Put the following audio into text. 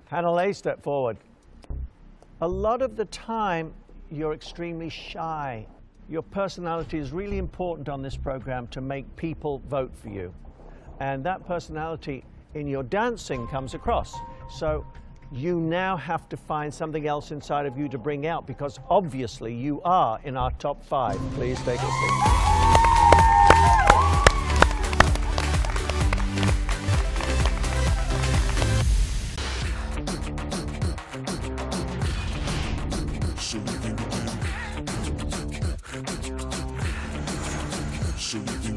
Hannahlei, step forward. A lot of the time, you're extremely shy. Your personality is really important on this program to make people vote for you. And that personality in your dancing comes across. So you now have to find something else inside of you to bring out, because obviously you are in our top 5. Please take a seat. Show you